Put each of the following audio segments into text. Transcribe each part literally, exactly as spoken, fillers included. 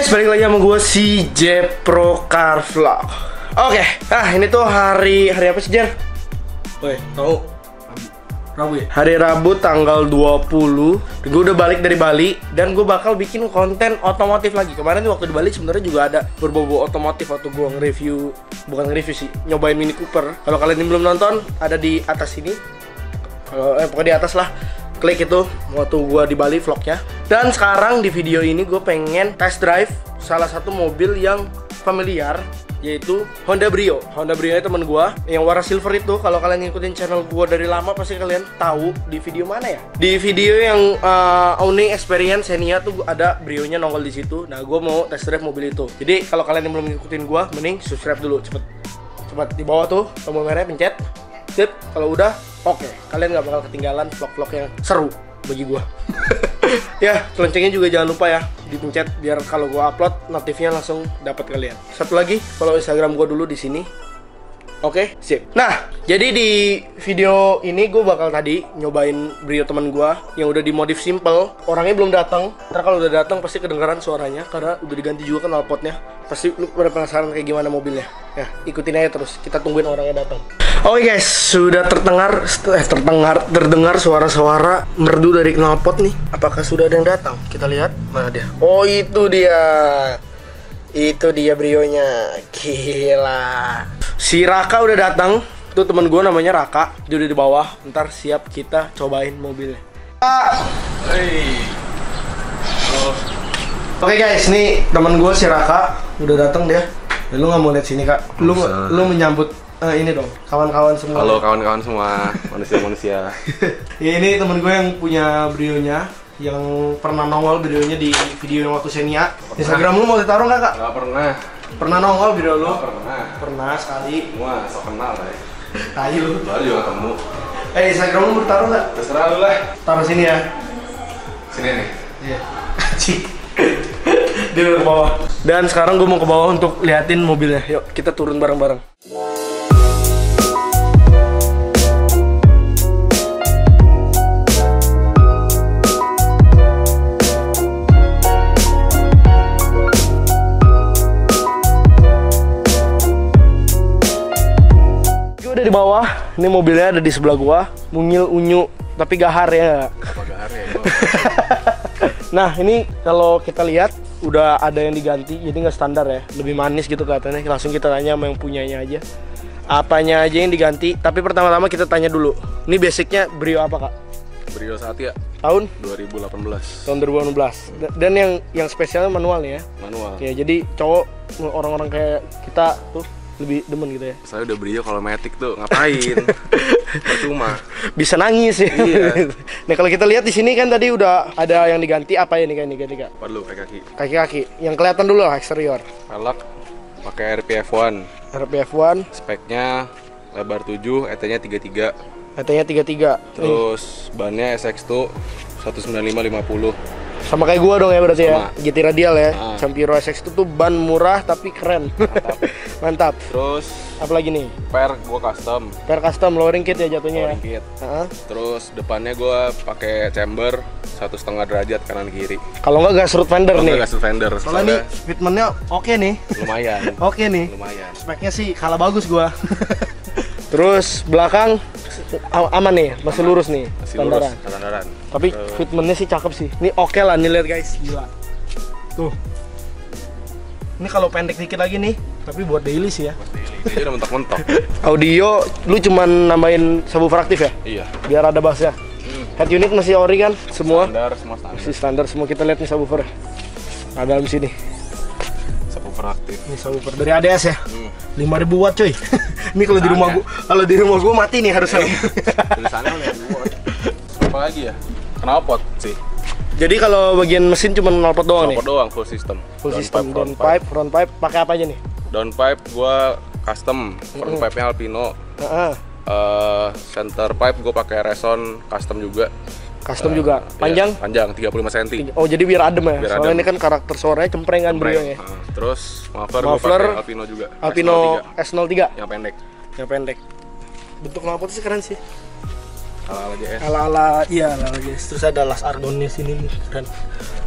guys, balik lagi sama gue si Jepro Car Vlog. Oke, nah ini tuh hari hari apa sih Jer? Woi, tahu? Rabu ya? Hari Rabu tanggal dua puluh. Gue udah balik dari Bali dan gue bakal bikin konten otomotif lagi. Kemarin tuh waktu di Bali sebenarnya juga ada berbau otomotif waktu gue nge-review, bukan nge-review sih, nyobain Mini Cooper. Kalau kalian yang belum nonton, ada di atas ini. Kalau eh, pokoknya di atas lah. Klik itu waktu gua di Bali vlognya. Dan sekarang di video ini gue pengen test drive salah satu mobil yang familiar, yaitu Honda Brio. Honda Brio itu temen gua yang warna silver itu. Kalau kalian ngikutin channel gua dari lama pasti kalian tahu di video mana ya? Di video yang uh, owning experience Xenia tuh ada Brio-nya nongol di situ. Nah, gua mau test drive mobil itu. Jadi kalau kalian yang belum ngikutin gua, mending subscribe dulu cepet. Cepet di bawah tuh tombol merah pencet. Sip, kalau udah oke, okay. Kalian gak bakal ketinggalan vlog-vlog yang seru bagi gua. Ya, loncengnya juga jangan lupa ya dipencet biar kalau gua upload notifnya langsung dapat kalian. Satu lagi, follow Instagram gua dulu di sini. Oke, okay, sip. Nah, jadi di video ini gue bakal tadi nyobain Brio teman gue yang udah dimodif simple. Orangnya belum datang. Ntar kalau udah datang pasti kedengaran suaranya karena udah diganti juga knalpotnya. Pasti lu pada penasaran kayak gimana mobilnya. Ya, ikutin aja terus. Kita tungguin orangnya datang. Oke okay guys, sudah terdengar eh, terdengar terdengar suara-suara merdu dari knalpot nih. Apakah sudah ada yang datang? Kita lihat. Mana dia? Oh, itu dia. Itu dia Brionya. Gila. Si Raka udah datang. Tuh temen gue namanya Raka. Dia udah di bawah. Ntar siap kita cobain mobilnya. Hey. Oh. Oke okay guys, nih temen gue si Raka udah datang dia. Lu nggak mau lihat sini kak? Lu Masa. lu menyambut uh, ini dong, kawan-kawan semua. Halo kawan-kawan semua, manusia-manusia. Ya ini temen gue yang punya Brionya, yang pernah nongol Brionya di video yang waktu Xenia. Instagram lu mau ditaruh nggak kak? Nggak pernah. Pernah nongol video lu? Nggak pernah. Pernah sekali. Wah, sok kenal ya. Kayu. Baru juga ketemu. Eh, Instagram lu mau ditaruh nggak? Terserah lu lah. Taruh sini ya. Sini nih. Iya. Cik. Dia udah ke bawah. Dan sekarang gue mau ke bawah untuk liatin mobilnya. Yuk, kita turun bareng-bareng. Di bawah, ini mobilnya ada di sebelah gua, mungil unyu tapi gahar ya. Apa gahar ya? Nah ini kalau kita lihat udah ada yang diganti, jadi nggak standar ya, lebih manis gitu katanya. Langsung kita tanya sama yang punyanya aja, apanya aja yang diganti. Tapi pertama-tama kita tanya dulu, ini basicnya Brio apa kak? Brio Satya. Tahun? dua ribu delapan belas. Tahun dua ribu delapan belas. Dan yang yang spesialnya manual nih ya? Manual. Ya jadi cowok orang-orang kayak kita tuh lebih demen gitu ya. Saya udah Brio kalau matic tuh ngapain? Percuma. Bisa nangis ya. Iya. Nah kalau kita lihat di sini kan tadi udah ada yang diganti. Apa ya nih nih ganti kak? Apa dulu kaki-kaki? Kaki-kaki. Yang kelihatan dulu lah eksterior. Velg pakai R P F satu. R P F satu. Speknya lebar tujuh, E T-nya tiga puluh tiga. E T-nya tiga puluh tiga. Terus bannya S X dua seratus sembilan puluh lima lima puluh. Sama kayak gua dong ya berarti. Sama. Ya. G T radial ya. Nah. Campiro S X itu tuh ban murah tapi keren. Mantap. Mantap. Terus apa lagi nih? Per gua custom. Per custom lowering kit ya jatuhnya. Lowering kit. Uh-huh. Terus depannya gua pakai chamber satu setengah derajat kanan kiri. Kalau nggak gas root fender. Kalau nih. Gas root fender. Soalnya, Soalnya nih fitmentnya oke okay nih. Lumayan. Oke okay nih. Lumayan. Speknya sih kalah bagus gua. Terus belakang aman nih, masih lurus nih, masih standaran. Lurus, standaran. Tapi uh, fitmentnya sih cakep sih. Ini oke okay lah nih, lihat guys, gila. Tuh. Ini kalau pendek dikit lagi nih, tapi buat daily sih ya. Buat daily. Dia udah mentok-mentok. Audio, lu cuman nambahin subwoofer aktif ya? Iya. Biar ada bassnya. Hmm. Head unit masih ori kan? Semua? Standar, semua standar. Masih standar semua. Kita lihat nih subwoofer. Ada dalam sini. Subwoofer aktif. Ini subwoofer dari A D S ya? Hmm. lima ribu watt coy. Ini kalau di rumah gua, kalau di rumah gua mati nih harusnya. Tulisannya lima ribu watt. Apa lagi ya? Knalpot sih. Jadi kalau bagian mesin cuma knalpot doang nih? Knalpot doang, full system. Full down system, down pipe, front pipe, pakai apa aja nih? Down pipe gua custom, front mm. pipe-nya Alpino. Uh-huh. uh, center pipe gua pakai Reson custom juga. Custom uh, juga. Panjang? Iya, panjang tiga puluh lima sentimeter. Oh, jadi biar adem ya. Biar Soalnya adem. Ini kan karakter suaranya cempreng kan Brio ya. Uh, terus muffler, muffler gua pakai Alpino juga. Alpino S nol tiga. Yang pendek. Yang pendek. Bentuk knalpot sih keren sih. Ala-ala J S. Ala-ala iya, ala-ala J S. Terus ada las argonnya sini nih, keren.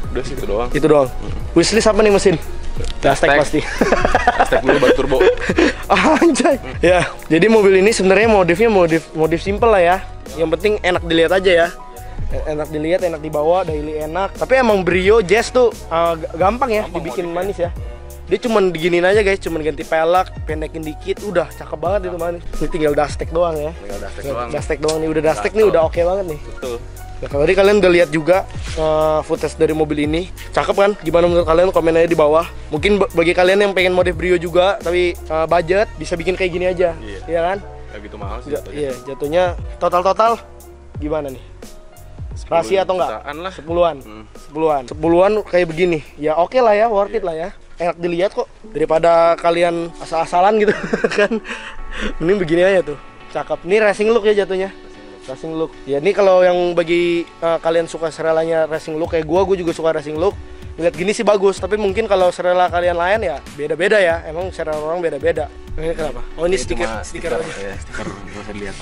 Udah sih itu doang. Itu doang. Hmm. Wishlist apa nih mesin? Dastek pasti. Dastek dulu baru turbo. Anjay. Hmm. Ya, jadi mobil ini sebenarnya modifnya modif modif simple lah ya. Yang penting enak dilihat aja ya. Enak dilihat, enak dibawa, daily enak. Tapi emang Brio Jazz tuh uh, gampang ya, gampang dibikin manis ya. Dia cuman diginin aja guys, cuman ganti pelek, pendekin dikit, udah cakep banget itu manis. Ini tinggal dastek doang ya. Tinggal dastek doang. Dastek doang nih, udah dastek nih udah oke okay banget nih. Betul. Nah, kalau tadi kalian udah lihat juga uh, footage dari mobil ini, cakep kan? Gimana menurut kalian? Komen aja di bawah. Mungkin bagi kalian yang pengen modif Brio juga, tapi uh, budget bisa bikin kayak gini aja, iya, iya kan? Gak gitu mahal sih. Jatuhnya. Iya, jatuhnya total-total gimana nih? Rahasia atau enggak? Sepuluhan. Hmm. Sepuluhan. Sepuluhan kayak begini. Ya oke okay lah ya, worth it lah ya. Enak dilihat kok. Daripada kalian asal-asalan gitu kan. Mending begini aja tuh. Cakep. Ini racing look ya jatuhnya. Racing look. Ya ini kalau yang bagi uh, kalian suka serelanya racing look kayak gua, gua juga suka racing look. Lihat gini sih bagus, tapi mungkin kalau serela kalian lain ya beda-beda ya. Emang serela orang beda-beda. Ini kenapa? Oh ini stiker, stiker, stiker aja. Ya, stiker nggak usah dilihat.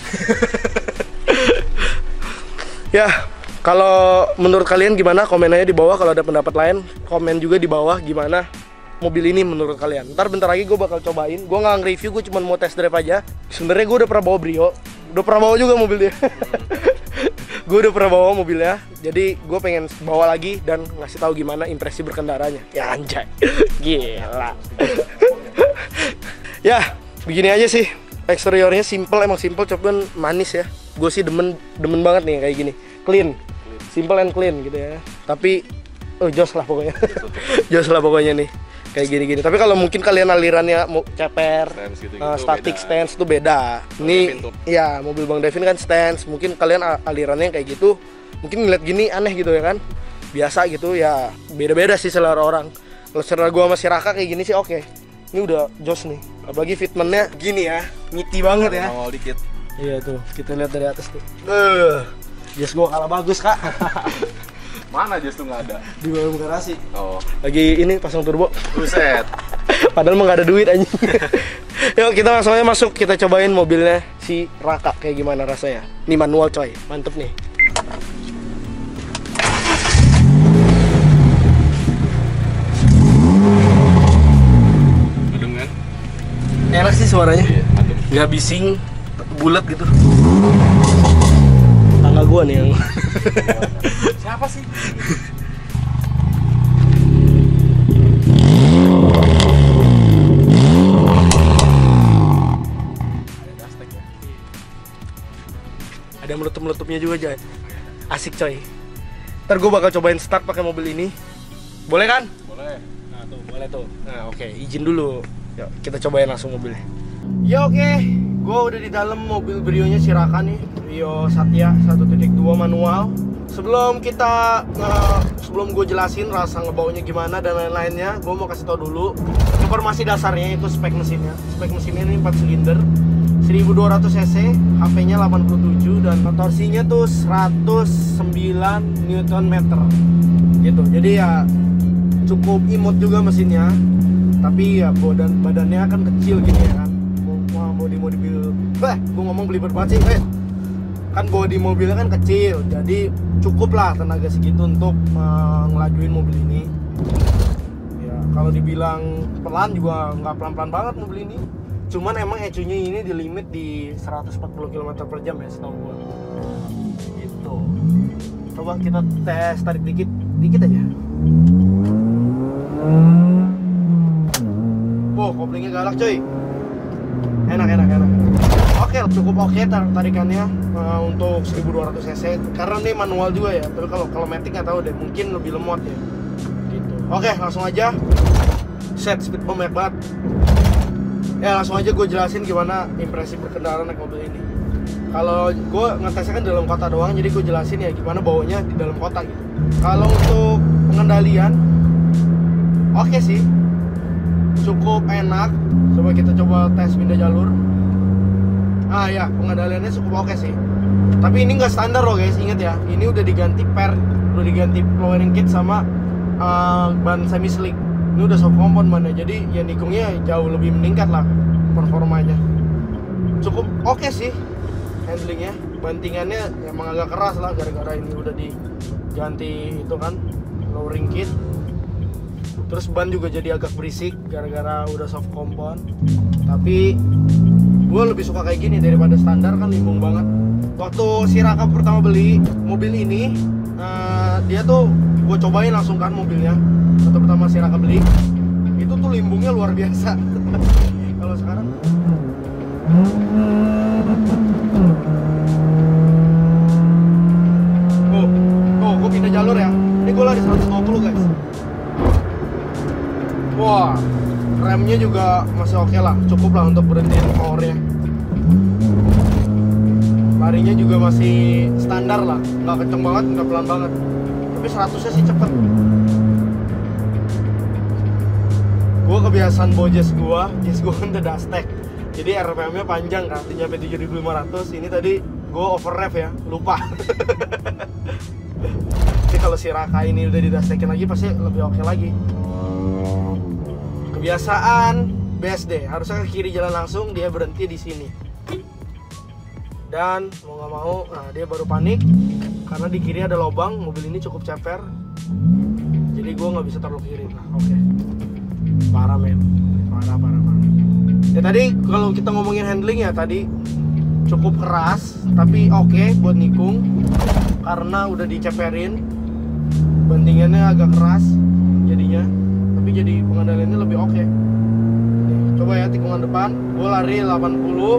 Ya, kalau menurut kalian gimana? Komen aja di bawah. Kalau ada pendapat lain, komen juga di bawah gimana mobil ini menurut kalian. Ntar bentar lagi gue bakal cobain. Gue nggak nge-review, gue cuma mau test drive aja. Sebenarnya gue udah pernah bawa Brio, udah pernah bawa juga mobil dia. Gue udah pernah bawa mobilnya, jadi gue pengen bawa lagi dan ngasih tahu gimana impresi berkendaranya. Ya anjay, gila. Ya, begini aja sih. Eksteriornya simple, emang simple, cuman manis ya. Gue sih demen demen banget nih kayak gini, clean, simple and clean gitu ya. Tapi, oh jos lah pokoknya, jos lah pokoknya nih, kayak gini-gini. Tapi kalau mungkin kalian alirannya mau ceper, gitu, uh, static beda. Stance tuh beda. Ini, ya mobil Bang Devin kan stance. Mungkin kalian alirannya kayak gitu, mungkin ngeliat gini aneh gitu ya kan. Biasa gitu ya, beda-beda sih selera orang. Kalau selera gue sama si Raka kayak gini sih oke. Okay. Ini udah jos nih, apalagi fitmentnya gini ya, ngiti banget ya. Awal dikit. Iya tuh, kita lihat dari atas tuh. Eh, jas gua kalah bagus kak. Mana jas tuh nggak ada? Di bawah garasi. Oh. Lagi ini pasang turbo. Buset. Padahal emang nggak ada duit anjing. Yuk kita langsung aja masuk, kita cobain mobilnya si Raka kayak gimana rasanya. Ini manual coy, mantep nih. Adem kan? Enak sih suaranya. Iya, adem. Nggak bising, bulat gitu. Tangga gua nih yang siapa sih? Ada meletup-meletupnya juga Jay. Asik coy. Ntar gue bakal cobain start pakai mobil ini. Boleh kan? Boleh. Nah tuh, boleh tuh. Nah oke, okay. Izin dulu. Yuk kita cobain langsung mobilnya. Ya oke, okay. Gue udah di dalam mobil Brio-nya si Raka nih, Brio Satya satu titik dua manual. Sebelum kita, uh, sebelum gue jelasin rasa ngebawanya gimana dan lain-lainnya, gue mau kasih tau dulu informasi dasarnya itu spek mesinnya. Spek mesinnya ini empat silinder, seribu dua ratus cc, H P-nya delapan puluh tujuh dan torsinya tuh seratus sembilan newton meter. Gitu. Jadi ya cukup imut juga mesinnya. Tapi ya badan badannya kan kecil gini ya kan. Bodi mobil, bah, gue ngomong belibet banget sih, eh. Kan bodi mobilnya kan kecil, jadi cukup lah tenaga segitu untuk uh, ngelajuin mobil ini. Ya, kalau dibilang pelan juga nggak pelan-pelan banget mobil ini. Cuman emang E C U-nya ini di limit di seratus empat puluh kilometer per jam ya, setahu gue. Gitu. Coba kita tes tarik dikit, dikit aja. Wow, koplingnya galak coy. Enak, enak, enak. Oke, cukup oke tar tarikannya uh, untuk seribu dua ratus cc. Karena ini manual juga ya. Tapi kalau kalau matic nggak tahu deh, mungkin lebih lemot ya. Gitu. Oke, langsung aja. Set speed banyak banget. Ya langsung aja gue jelasin gimana impresi berkendara naik mobil ini. Kalau gue ngetesnya kan dalam kota doang, jadi gue jelasin ya gimana bawanya di dalam kota gitu. Kalau untuk pengendalian, oke sih. Cukup enak. Coba kita coba tes pindah jalur. Ah ya, pengendaliannya cukup oke sih. Tapi ini nggak standar loh guys, inget ya. Ini udah diganti per, udah diganti lowering kit sama uh, ban semi slick. Ini udah soft compound bannya, jadi ya nikungnya jauh lebih meningkat lah performanya. Cukup oke sih handlingnya. Bantingannya emang agak keras lah gara-gara ini udah diganti itu kan lowering kit. Terus ban juga jadi agak berisik gara-gara udah soft compound. Tapi gue lebih suka kayak gini daripada standar, kan limbung banget. Waktu si Raka pertama beli mobil ini, uh, dia tuh gue cobain langsung kan mobilnya. Waktu pertama si Raka beli, itu tuh limbungnya luar biasa. Kalau sekarang oh, oh, gue pindah jalur ya. Ini gue lari seratus dua puluh guys. Wah, remnya juga masih oke lah, cukup lah untuk berhentiin powernya. Larinya juga masih standar lah, nggak kenceng banget, nggak pelan banget. Tapi seratusnya sih cepet. Gue kebiasaan bawa jazz gue, jazz gue kan udah dustek. Jadi R P M-nya panjang kan, nyampe tujuh ribu lima ratus. Ini tadi gue over rev ya, lupa. Jadi kalau si Raka ini udah didastekin lagi pasti lebih oke lagi. Kebiasaan B S D, harusnya ke kiri jalan langsung, dia berhenti di sini. Dan mau nggak mau, nah dia baru panik karena di kiri ada lubang, mobil ini cukup ceper. Jadi gue nggak bisa taruh kiri lah. Oke, okay. Parah men, parah parah parah. Ya tadi kalau kita ngomongin handling ya tadi cukup keras, tapi oke okay buat nikung karena udah diceperin. Bantingannya agak keras jadinya, tapi jadi pengendaliannya lebih oke. Okay. Coba ya tikungan depan, gue lari delapan puluh,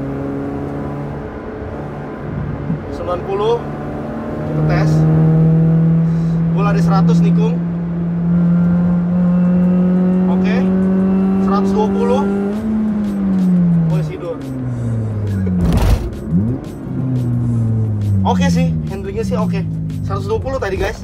sembilan puluh, kita tes. Gue lari seratus nikung, oke, okay. seratus dua puluh, gue tidur. Oke okay sih, handlingnya sih oke, okay. seratus dua puluh tadi guys.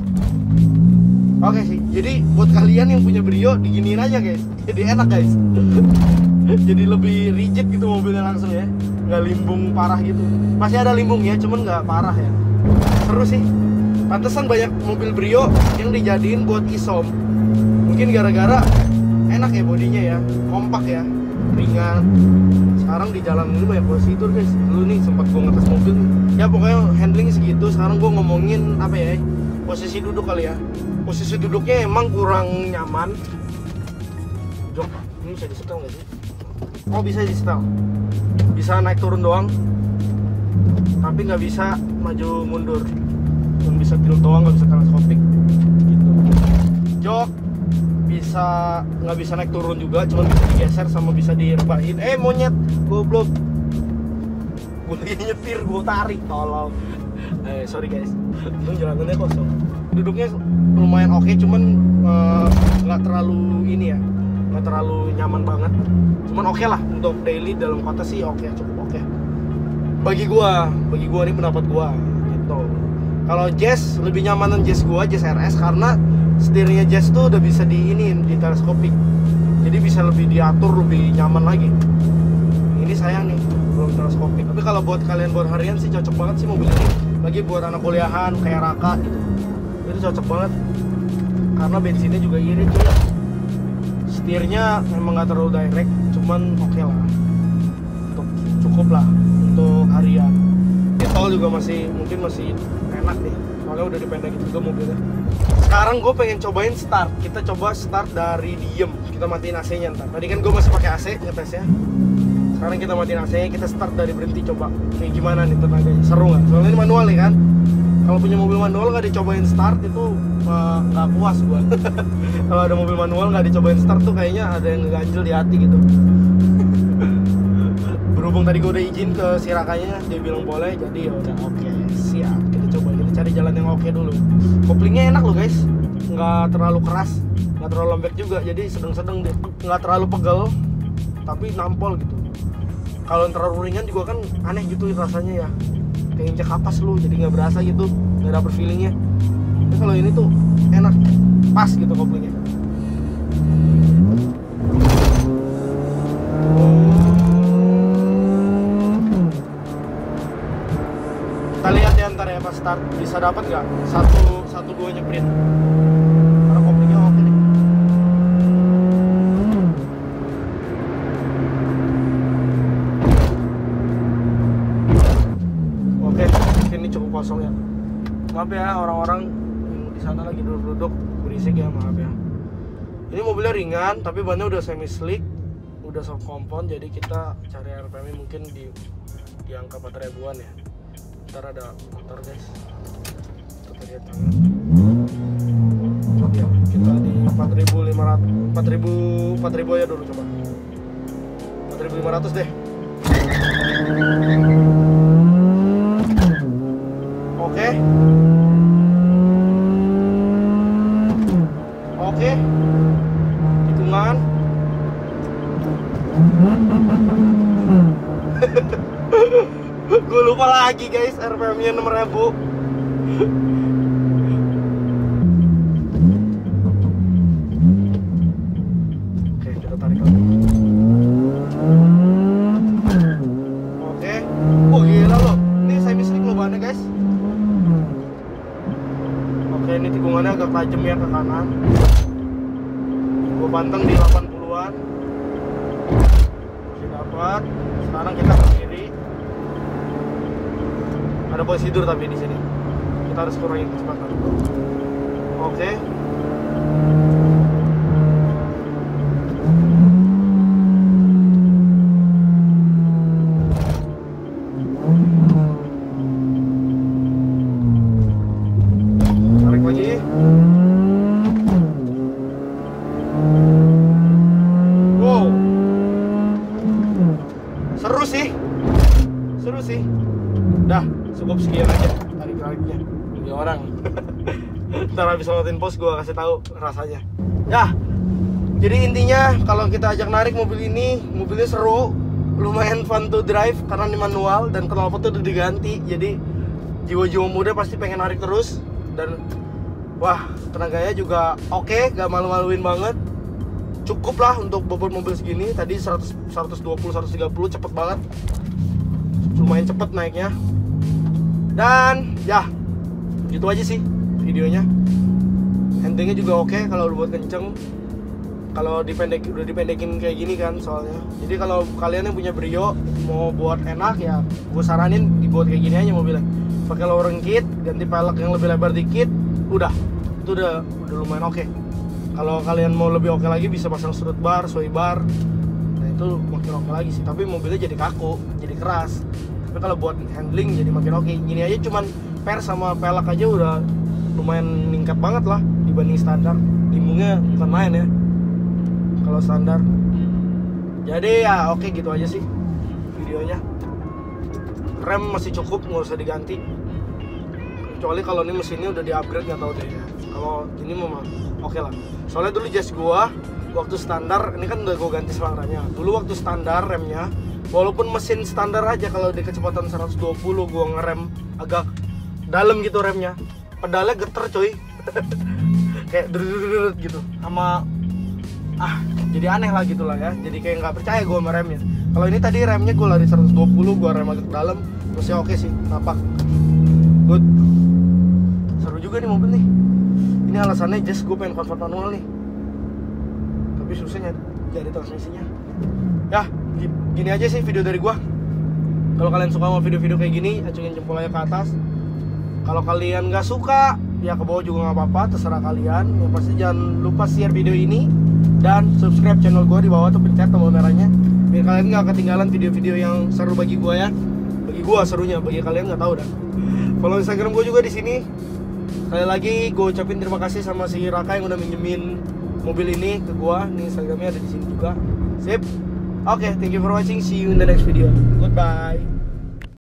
Oke okay sih, jadi buat kalian yang punya Brio diginiin aja guys, jadi enak guys. Jadi lebih rigid gitu mobilnya langsung ya, nggak limbung parah gitu. Masih ada limbung ya, cuman nggak parah ya. Seru sih. Pantesan banyak mobil Brio yang dijadiin buat isom. Mungkin gara-gara enak ya bodinya ya, kompak ya, ringan. Sekarang di jalan ini banyak positur guys. Dulu nih sempat gue ngetes mobil, ya pokoknya handling segitu. Sekarang gue ngomongin apa ya, posisi duduk kali ya. Posisi duduknya emang kurang nyaman. Jom, ini bisa disetel nggak sih? Oh bisa disetel, bisa naik turun doang, tapi nggak bisa maju mundur, cuma bisa tilt doang, nggak bisa teleskopik gitu. Jok bisa nggak bisa naik turun juga, cuma bisa digeser sama bisa direbahin. Eh monyet, goblok, gue lagi nyetir, gue tarik, tolong. Eh sorry guys, itu jalanannya kosong. Duduknya lumayan oke, cuman nggak uh, terlalu ini ya, nggak terlalu nyaman banget. Cuman oke lah untuk daily dalam kota sih oke, cukup oke. Bagi gua, bagi gua ini pendapat gua gitu. Kalau Jazz lebih nyamanan Jazz gua, Jazz R S, karena setirnya Jazz tuh udah bisa di ini, di teleskopik. Jadi bisa lebih diatur, lebih nyaman lagi. Ini sayang nih, belum teleskopik. Tapi kalau buat kalian buat harian sih cocok banget sih mobil ini. Lagi buat anak kuliahan kayak Raka gitu. Itu cocok banget karena bensinnya juga irit tuh ya. Setirnya memang nggak terlalu direct, cuman oke okay lah, untuk cukup lah untuk harian. Di tol juga masih mungkin masih enak nih, soalnya udah dipendekin juga mobilnya. Sekarang gue pengen cobain start. Kita coba start dari diem, kita matiin A C-nya ntar. Tadi kan gue masih pakai A C ngetesnya. Sekarang kita matiin A C-nya, kita start dari berhenti, coba kayak gimana nih tenaganya. Seru nggak? Soalnya ini manual nih kan. Kalau punya mobil manual nggak dicobain start itu nggak uh, puas gua. Kalau ada mobil manual nggak dicobain start tuh kayaknya ada yang ngeganjel di hati gitu. Berhubung tadi gua udah izin ke si Rakanya, dia bilang boleh, jadi ya udah oke, okay, siap. Kita coba, kita cari jalan yang oke okay dulu. Koplingnya enak loh guys, nggak terlalu keras, nggak terlalu lembek juga, jadi sedang-sedang deh, nggak terlalu pegel, tapi nampol gitu. Kalau terlalu ringan juga kan aneh gitu rasanya ya. Kayak injek kapas lu, jadi nggak berasa gitu, nggak dapet feelingnya. Tapi kalau ini tuh enak, pas gitu koplingnya. Kita lihat ya ntar ya pas start bisa dapat nggak satu satu dua nyeprit. Karena koplingnya oke nih. Oke, ini cukup kosong ya. Maaf ya orang-orang di sana lagi duduk-duduk, berisik ya, maaf ya. Ini mobilnya ringan tapi bannya udah semi slick, udah soft compound, jadi kita cari R P M mungkin di di angka empat ribuan ya. Ntar ada motor guys, kita lihat tangan ya, kita di empat ribu lima ratus, empat ribu, empat ribu ya dulu, coba empat ribu lima ratus deh. Oke oke hitungan. Gue lupa lagi guys, R P M nya enam ribu. Oke, kita tarik lagi. Oke. Oh gila loh, ini semi slick loh bannya guys. Oke, ini tikungannya agak tajam ya ke kanan. Gue panteng di delapan puluhan. Masih dapat. Sekarang kita ke kiri. Ada posisi tidur tapi di sini. Kita harus kurangin kecepatan. Oke. Tarik lagi. Wow. Seru sih. Seru sih. Dah, cukup sekian aja tarik-tariknya. Ini orang. Ntar habis ngeliatin pos gue kasih tahu rasanya. Ya. Jadi intinya kalau kita ajak narik mobil ini, mobilnya seru, lumayan fun to drive karena ini manual dan knalpotnya udah diganti. Jadi jiwa-jiwa muda pasti pengen narik terus dan wah, tenaganya juga oke, okay, gak malu-maluin banget. Cukup lah untuk bobot mobil segini. Tadi seratus, seratus dua puluh, seratus tiga puluh cepet banget. Lumayan cepet naiknya. Dan ya gitu aja sih videonya. Handlingnya juga oke okay, kalau buat kenceng. Kalau dipendek udah dipendekin kayak gini kan soalnya. Jadi kalau kalian yang punya Brio mau buat enak ya, gue saranin dibuat kayak gini aja mobilnya. Pakai lowering kit, ganti pelek yang lebih lebar dikit, udah itu udah udah lumayan oke. Okay. Kalau kalian mau lebih oke okay lagi bisa pasang strut bar, sway bar. Nah itu makin oke okay lagi sih. Tapi mobilnya jadi kaku, jadi keras. Tapi kalau buat handling jadi makin oke. Okay. Gini aja cuman per sama pelek aja udah lumayan meningkat banget lah dibanding standar. Limbungnya bukan main ya kalau standar. Jadi ya oke okay, gitu aja sih videonya. Rem masih cukup, nggak usah diganti. Kecuali kalau ini mesinnya udah di upgrade, nggak tahu deh ya. Kalau ini memang oke okay lah. Soalnya dulu Jazz gua waktu standar, ini kan udah gua ganti selangkanya. Dulu waktu standar remnya, walaupun mesin standar aja kalau di kecepatan seratus dua puluh gua ngerem agak dalam gitu remnya, pedalnya geter coy. Kayak drrrr gitu sama ah jadi aneh lah gitu lah ya. Jadi kayak nggak percaya gue sama remnya. Kalau ini tadi remnya gue lari seratus dua puluh, gue rem agak dalam, terusnya oke sih, napak good. Seru juga nih mobil nih. Ini alasannya just gue pengen convert manual nih, tapi susahnya jadi transmisinya. Ya gini aja sih video dari gue. Kalau kalian suka sama video-video kayak gini, acungin jempol aja ke atas. Kalau kalian nggak suka ya ke bawah juga nggak apa-apa, terserah kalian. Yang pasti jangan lupa share video ini dan subscribe channel gue di bawah tuh, pencet tombol merahnya biar kalian nggak ketinggalan video-video yang seru bagi gue ya. Bagi gue serunya, bagi kalian nggak tahu dah. Follow Instagram gue juga di sini. Sekali lagi gue ucapin terima kasih sama si Raka yang udah minjemin mobil ini ke gue. Nih Instagramnya ada di sini juga. Sip. Oke, okay, thank you for watching. See you in the next video. Goodbye.